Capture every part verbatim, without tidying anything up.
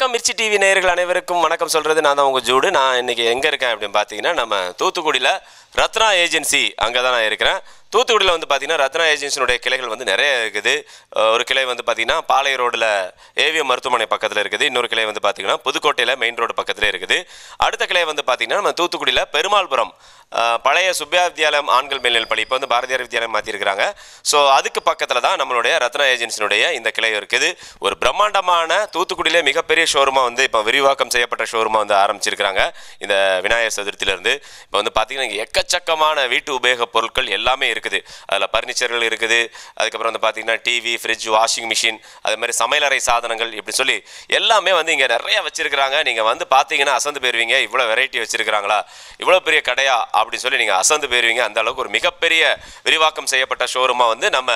வணக்கம் மிர்ச்சி டிவி நேயர்கள் அனைவருக்கும் வணக்கம் சொல்கிறது நான் தான் உங்கள் ஜூடு. நான் இன்றைக்கி எங்கே இருக்கேன் அப்படின்னு பார்த்தீங்கன்னா நம்ம தூத்துக்குடியில் ரத்னா ஏஜென்சி அங்கே தான் நான் இருக்கிறேன். தூத்துக்குடியில் வந்து பார்த்திங்கன்னா ரத்னா ஏஜென்சினுடைய கிளைகள் வந்து நிறைய இருக்குது. ஒரு கிளை வந்து பார்த்திங்கன்னா பாளைய ரோடில் ஏவிஎம் மருத்துவமனை பக்கத்தில் இருக்குது. இன்னொரு கிளை வந்து பார்த்திங்கன்னா புதுக்கோட்டையில் மெயின் ரோடு பக்கத்தில் இருக்குது. அடுத்த கிளை வந்து பார்த்திங்கன்னா நம்ம தூத்துக்குடியில் பெருமாள்புரம் பழைய சுப்பியா வித்யாலயம் ஆண்கள் மேல்நிலைப் பள்ளி இப்போ வந்து பாரதியார் வித்யாலயம் மாற்றிருக்கிறாங்க. ஸோ அதுக்கு பக்கத்தில் தான் நம்மளுடைய ரத்னா ஏஜென்சினுடைய இந்த கிளை இருக்குது. ஒரு பிரம்மாண்டமான தூத்துக்குடியிலே மிகப்பெரிய ஷோரூமாக வந்து இப்போ விரிவாக்கம் செய்யப்பட்ட ஷோரூமாக வந்து ஆரம்பிச்சிருக்கிறாங்க இந்த விநாயகர் சதுர்த்தியிலேருந்து. இப்போ வந்து பார்த்திங்கன்னா எக்கச்சக்கமான வீட்டு உபயோக பொருட்கள் எல்லாமே இருக்குது. அதில் பர்னிச்சர்கள் இருக்குது. அதுக்கப்புறம் வந்து பார்த்திங்கன்னா டிவி, ஃப்ரிட்ஜ், வாஷிங் மிஷின், அது மாதிரி சமையலறை சாதனங்கள் இப்படி சொல்லி எல்லாமே வந்து இங்கே நிறையா வச்சுருக்கிறாங்க. நீங்கள் வந்து பார்த்தீங்கன்னா அசந்து போயிருவீங்க, இவ்வளோ வெரைட்டி வச்சுருக்கிறாங்களா, இவ்வளோ பெரிய கடையா அப்படின்னு சொல்லி நீங்கள் அசந்து போயிருவீங்க. அந்த அளவுக்கு ஒரு மிகப்பெரிய விரிவாக்கம் செய்யப்பட்ட ஷோரூமாக வந்து நம்ம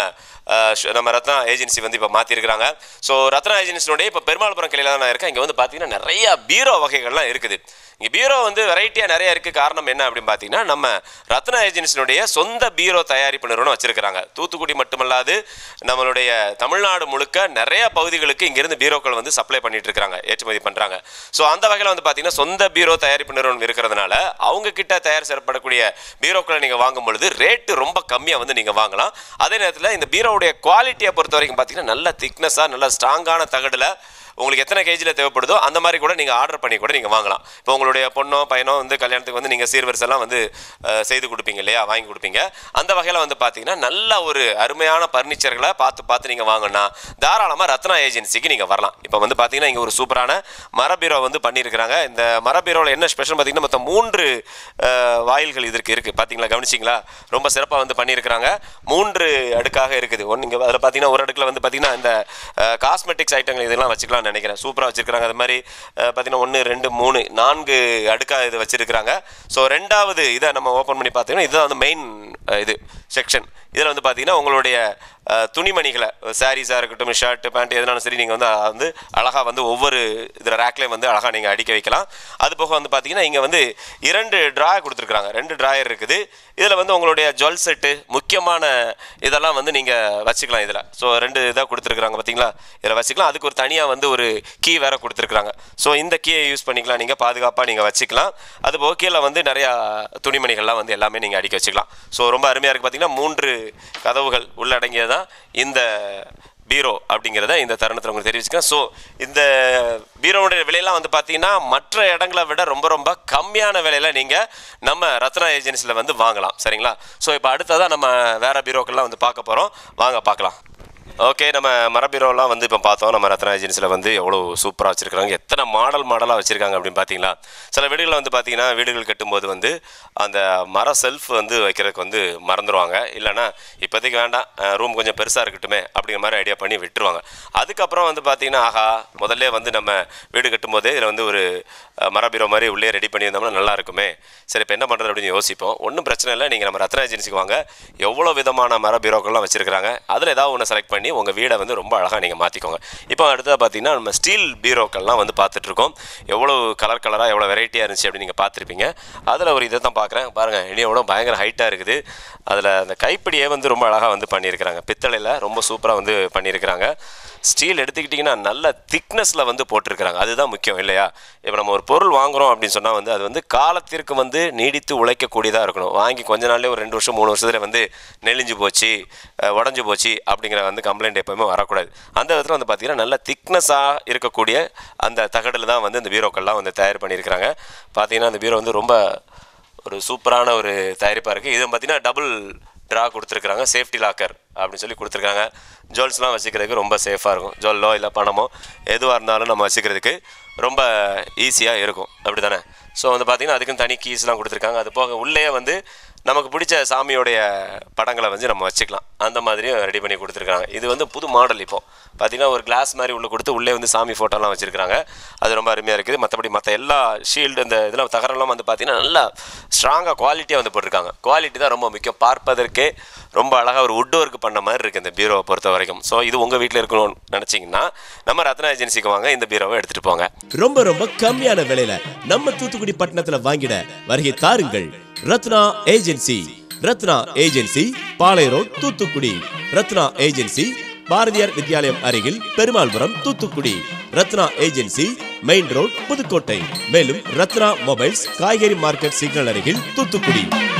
நம்ம ரத்னா ஏஜென்சி வந்து இப்போ மாற்றிருக்கிறாங்க. ஸோ ரத்னா ஏஜென்சினுடைய இப்போ பெருமாள்புரம் கிளையில் தான் நான் இருக்கேன். இங்கே வந்து பார்த்தீங்கன்னா நிறைய பீரோ வகைகள்லாம் இருக்குது. இங்கே பீரோ வந்து வெரைட்டியாக நிறையா இருக்குது. காரணம் என்ன அப்படின்னு பார்த்தீங்கன்னா நம்ம ரத்னா ஏஜென்சினுடைய சொந்த பீரோ தயாரிப்பு நிறுவனம் வச்சுருக்கிறாங்க. தூத்துக்குடி மட்டுமல்லாது நம்மளுடைய தமிழ்நாடு முழுக்க நிறைய பகுதிகளுக்கு இங்கேருந்து பீரோக்கள் வந்து சப்ளை பண்ணிட்டு இருக்கிறாங்க, ஏற்றுமதி பண்ணுறாங்க. ஸோ அந்த வகையில் வந்து பார்த்தீங்கன்னா சொந்த பீரோ தயாரிப்பு நிறுவனம் இருக்கிறதுனால அவங்க கிட்ட தயார் செய்யப்படக்கூடிய பீரோக்களை நீங்கள் வாங்கும் பொழுது ரேட்டு ரொம்ப கம்மியாக வந்து நீங்கள் வாங்கலாம். அதே நேரத்தில் இந்த பீரோவுடைய குவாலிட்டியை பொறுத்த வரைக்கும் பார்த்தீங்கன்னா நல்ல திக்னஸாக நல்ல ஸ்ட்ராங்கான தகடில் உங்களுக்கு எத்தனை கேஜியில் தேவைப்படுதோ அந்த மாதிரி கூட நீங்கள் ஆர்டர் பண்ணி கூட நீங்கள் வாங்கலாம். இப்போ உங்களுடைய பொண்ணோ பையனோ வந்து கல்யாணத்துக்கு வந்து நீங்கள் சீர்வரிசெல்லாம் வந்து செய்து கொடுப்பீங்க இல்லையா, வாங்கி கொடுப்பீங்க. அந்த வகையில் வந்து பார்த்தீங்கன்னா நல்ல ஒரு அருமையான பர்னிச்சர்களை பார்த்து பார்த்து நீங்கள் வாங்கினா தாராளமாக ரத்னா ஏஜென்சிக்கு நீங்கள் வரலாம். இப்போ வந்து பார்த்தீங்கன்னா இங்கே ஒரு சூப்பரான மரபீரோ வந்து பண்ணியிருக்கிறாங்க. இந்த மரபீரோவில் என்ன ஸ்பெஷல் பார்த்தீங்கன்னா மொத்தம் மூன்று வாயில்கள் இதற்கு இருக்குது. பார்த்தீங்களா, கவனிச்சிங்களா, ரொம்ப சிறப்பாக வந்து பண்ணியிருக்கிறாங்க. மூன்று அடுக்காக இருக்குது. ஒன்று இங்கே அதில் பார்த்தீங்கன்னா ஒரு அடுக்கில் வந்து பார்த்தீங்கன்னா இந்த காஸ்மெட்டிக்ஸ் ஐட்டங்கள் இதெல்லாம் வச்சுக்கலாம் நினைக்கிறேன். சூப்பராக வச்சிருக்காங்க. அது மாதிரி பார்த்தீங்கன்னா ஒன்று ரெண்டு மூணு நான்கு அடுக்காக இது வச்சிருக்கிறாங்க. ஸோ ரெண்டாவது இதை நம்ம ஓப்பன் பண்ணி பார்த்தீங்கன்னா இதுதான் வந்து மெயின் இது செக்ஷன். இதில் வந்து பார்த்தீங்கன்னா உங்களுடைய துணிமணிகளை சாரீஸாக இருக்கட்டும், ஷர்ட், பேண்ட் எதுனாலும் சரி நீங்கள் வந்து வந்து அழகாக வந்து ஒவ்வொரு இதில் ரேக்லேயும் வந்து அழகாக நீங்கள் அடிக்க வைக்கலாம். அது போக வந்து பார்த்தீங்கன்னா இங்கே வந்து இரண்டு ட்ராயர் கொடுத்துருக்குறாங்க. ரெண்டு ட்ராயர் இருக்குது. இதில் வந்து உங்களுடைய ஜுவல் செட்டு முக்கியமான இதெல்லாம் வந்து நீங்கள் வச்சுக்கலாம் இதில். ஸோ ரெண்டு இதாக கொடுத்துருக்குறாங்க பார்த்தீங்களா, இதில் வச்சுக்கலாம். அதுக்கு ஒரு தனியாக வந்து ஒரு கீ வேறு கொடுத்துருக்குறாங்க. ஸோ இந்த கீயை யூஸ் பண்ணிக்கலாம், நீங்கள் பாதுகாப்பாக நீங்கள் வச்சுக்கலாம். அது போக கீழே வந்து நிறையா துணிமணிகள்லாம் வந்து எல்லாமே நீங்கள் அடிக்க வச்சுக்கலாம். ஸோ ரொம்ப அருமையாக இருக்குது. பார்த்தீங்கன்னா மூன்று கதவுகள் உள்ளடங்கியதான் இந்த பீரோ அப்படிங்கிறத இந்த தருணத்தில் உங்களுக்கு தெரிவிச்சுக்கிறேன். ஸோ இந்த பீரோவுடைய விலையெல்லாம் வந்து பார்த்தீங்கன்னா மற்ற இடங்களை விட ரொம்ப ரொம்ப கம்மியான விலையில் நீங்கள் நம்ம ரத்னா ஏஜென்சியில் வந்து வாங்கலாம். சரிங்களா? ஸோ இப்போ அடுத்ததான் நம்ம வேறு பீரோக்கள்லாம் வந்து பார்க்க போகிறோம். வாங்க பார்க்கலாம். ஓகே, நம்ம மரபீரோலாம் வந்து இப்போ பார்த்தோம். நம்ம ரத்னா ஏஜென்சியில் வந்து எவ்வளோ சூப்பராக வச்சுருக்காங்க, எத்தனை மாடல் மாடலாக வச்சுருக்காங்க அப்படின்னு பார்த்தீங்களா. சில வீடுகளில் வந்து பார்த்தீங்கன்னா வீடுகள் கட்டும்போது வந்து அந்த மர செல்ஃப் வந்து வைக்கிறதுக்கு வந்து மறந்துடுவாங்க. இல்லைனா இப்போதைக்கு வேண்டாம், ரூம் கொஞ்சம் பெருசாக இருக்கட்டுமே அப்படிங்கிற மாதிரி ஐடியா பண்ணி விட்டுருவாங்க. அதுக்கப்புறம் வந்து பார்த்தீங்கன்னா ஆஹா, முதல்ல வந்து நம்ம வீடு கட்டும்போதே இதில் வந்து ஒரு மரபீரோ மாதிரி உள்ளே ரெடி பண்ணியிருந்தோம்னா நல்லா இருக்குமே, சரி இப்போ என்ன பண்ணுறது அப்படின்னு யோசிப்போம். ஒன்றும் பிரச்சனை இல்லை, நீங்கள் நம்ம ரத்னா ஏஜென்சிக்கு வாங்க. எவ்வளோ விதமான மரபீரோக்கள்லாம் வச்சுருக்கிறாங்க. அதில் ஏதாவது ஒன்று செலக்ட் பண்ணி உங்கள் வீடை வந்து ரொம்ப அழகாக நீங்கள் மாற்றிக்கோங்க. இப்போ அடுத்ததாக பார்த்தீங்கன்னா நம்ம ஸ்டீல் பீரோக்கள்லாம் வந்து பார்த்துட்ருக்கோம். எவ்வளோ கலர் கலராக எவ்வளோ வெரைட்டியாக இருந்துச்சு அப்படின்னு நீங்கள் பார்த்துருப்பீங்க. அதில் ஒரு இதை தான் பார்க்குறேன். பாருங்கள், இனியோட பயங்கர ஹைட்டாக இருக்குது. அதில் அந்த கைப்பிடியே வந்து ரொம்ப அழகாக வந்து பண்ணியிருக்கிறாங்க. பித்தளையில் ரொம்ப சூப்பராக வந்து பண்ணியிருக்கிறாங்க. ஸ்டீல் எடுத்துக்கிட்டிங்கன்னா நல்ல திக்னஸில் வந்து போட்டிருக்கிறாங்க. அதுதான் முக்கியம் இல்லையா. இப்போ நம்ம ஒரு பொருள் வாங்குகிறோம் அப்படின்னு சொன்னால் வந்து அது வந்து காலத்திற்கு வந்து நீடித்து உழைக்கக்கூடியதாக இருக்கணும். வாங்கி கொஞ்ச நாள்லேயே ஒரு ரெண்டு வருஷம் மூணு வருஷத்தில் வந்து நெளிஞ்சு போச்சு, உடஞ்சி போச்சு அப்படிங்கிற வந்து கம்ப்ளைண்ட் எப்போவுமே வரக்கூடாது. அந்த விதத்தில் வந்து பார்த்திங்கன்னா நல்ல திக்னஸாக இருக்கக்கூடிய அந்த தகடில் தான் வந்து இந்த பீரோக்கள்லாம் வந்து தயார் பண்ணியிருக்கிறாங்க. பார்த்திங்கன்னா அந்த பீரோ வந்து ரொம்ப ஒரு சூப்பரான ஒரு தயாரிப்பாக இருக்குது. இது பார்த்திங்கன்னா டபுள் ட்ரா கொடுத்துருக்குறாங்க, சேஃப்டி லாக்கர் அப்படின்னு சொல்லி கொடுத்துருக்காங்க. ஜுவல்ஸ்லாம் வச்சுக்கிறதுக்கு ரொம்ப சேஃபாக இருக்கும். ஜுவல்லோ இல்லை பணமோ எதுவாக இருந்தாலும் நம்ம வச்சுக்கிறதுக்கு ரொம்ப ஈஸியாக இருக்கும், அப்படி தானே. ஸோ வந்து பார்த்திங்கன்னா அதுக்குன்னு தனி கீஸ்லாம் கொடுத்துருக்காங்க. அது போக உள்ளே வந்து நமக்கு பிடிச்ச சாமியோடைய படங்களை வந்து நம்ம வச்சுக்கலாம். அந்த மாதிரியும் ரெடி பண்ணி கொடுத்துருக்காங்க. இது வந்து புது மாடல். இப்போது பார்த்திங்கன்னா ஒரு கிளாஸ் மாதிரி உள்ளே கொடுத்து உள்ளே வந்து சாமி ஃபோட்டோலாம் வச்சுருக்காங்க. அது ரொம்ப அருமையாக இருக்குது. மற்றபடி மற்ற எல்லா ஷீல்டு இந்த இதெல்லாம் தகரெல்லாம் வந்து பார்த்திங்கன்னா நல்லா ஸ்ட்ராங்காக குவாலிட்டியாக வந்து போட்டிருக்காங்க. குவாலிட்டி தான் ரொம்ப முக்கியம். பார்ப்பதற்கே ரொம்ப அழகாக ஒரு வுட் ஒர்க் பண்ண மாதிரி இருக்குது இந்த பீரோவை பொறுத்த வரைக்கும். ஸோ இது உங்கள் வீட்டில் இருக்கணும்னு நினச்சிங்கன்னா நம்ம ரத்னா ஏஜென்சிக்கு வாங்க, இந்த பீரோவை எடுத்துகிட்டு போங்க. ரொம்ப ரொம்ப கம்மியான விலையில நம்ம தூத்துக்குடி பட்டணத்தில் வாங்கிட வருகை தாருங்கள். Ratna Agency. Ratna Agency Palaya road Thoothukudi. Ratna Agency Bharathiyar Vidyalayam அருகில் Perumalpuram Thoothukudi. Ratna Agency main road Pudukkottai. மேலும் ரத்னா மொபைல்ஸ் காய்கறி மார்க்கெட் சிக்னல் அருகில் தூத்துக்குடி.